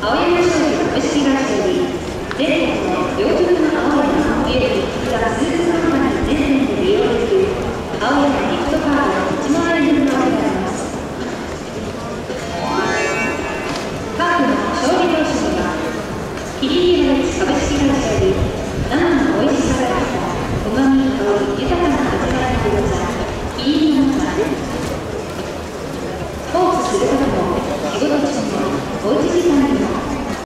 青山商事株式会社より全国の両極の青山およびザ・スーツカンパニー全店で利用できる青山ギフトカード1万円分が贈られます。カードの勝利投手にはキリン